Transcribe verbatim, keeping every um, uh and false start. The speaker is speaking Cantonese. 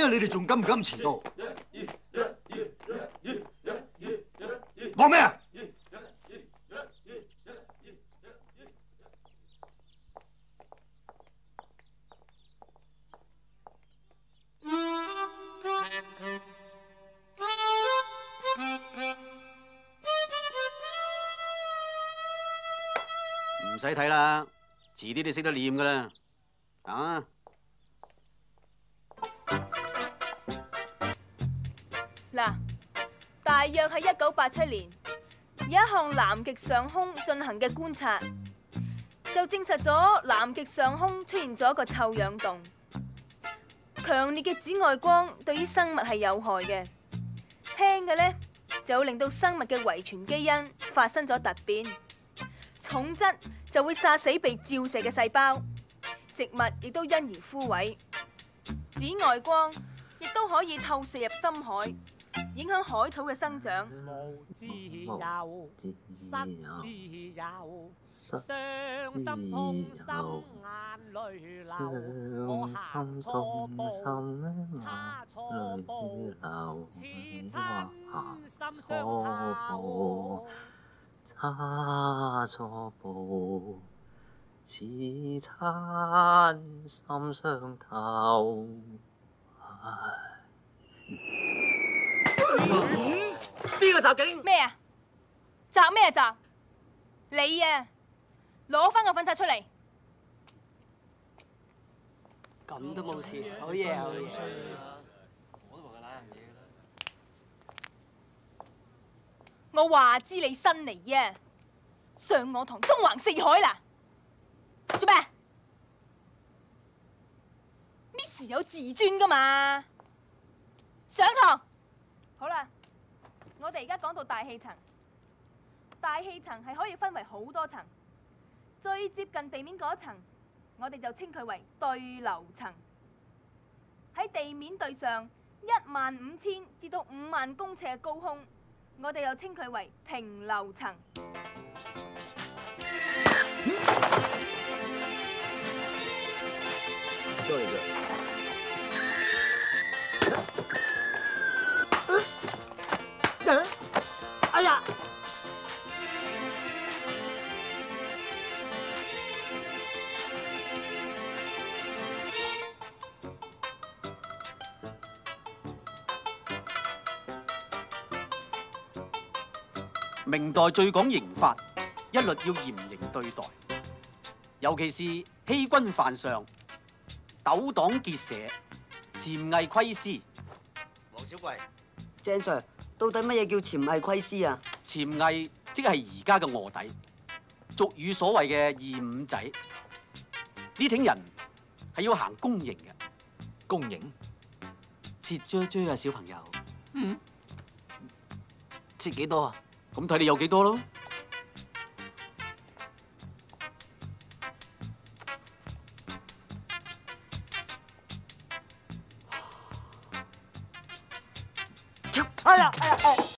下你哋仲敢唔敢遲到？講咩啊？唔使睇啦，遲啲你識得念噶啦，啊！ 嗱，大約喺一九八七年，有一項南極上空進行嘅觀察，就證實咗南極上空出現咗一個臭氧洞。強烈嘅紫外光對於生物係有害嘅，輕嘅呢就會令到生物嘅遺傳基因發生咗突變，重則就會殺死被照射嘅細胞，植物亦都因而枯萎。紫外光亦都可以透射入深海，影響海草嘅生長。 無自由，失自由，傷心痛心眼淚流，我行錯步，差錯步，似親心傷透。 差錯步，似親心傷透。邊個襲警？ 咩啊？襲咩襲？你啊！攞翻個粉刷出嚟！ 咁都冇事，好嘢好嘢。 我都話㗎啦，嘢啦。 我話知你新嚟啊！上我堂中橫四海啦！做咩 ？Miss 有自尊噶嘛？上堂。好啦，我哋而家講到大氣層。大氣層係可以分為好多層，最接近地面嗰層，我哋就稱佢為對流層。喺地面對上一萬五千至到五萬公尺嘅高空，我哋又稱佢為平流層。 多謝。哎呀！ 明代最講刑法，一律要嚴刑對待，尤其是欺君犯上、糾黨結社、潛偽窺私。 黃小貴， 鄭 Sir， 到底乜嘢叫潛偽窺私啊？ 潛偽即係而家嘅臥底，俗語所謂嘅二五仔。呢挺人係要行公刑嘅。 公刑？切啫啫啊，小朋友。 嗯。 切幾多啊？ 咁睇你有幾多咯。 哎呀哎呀哎！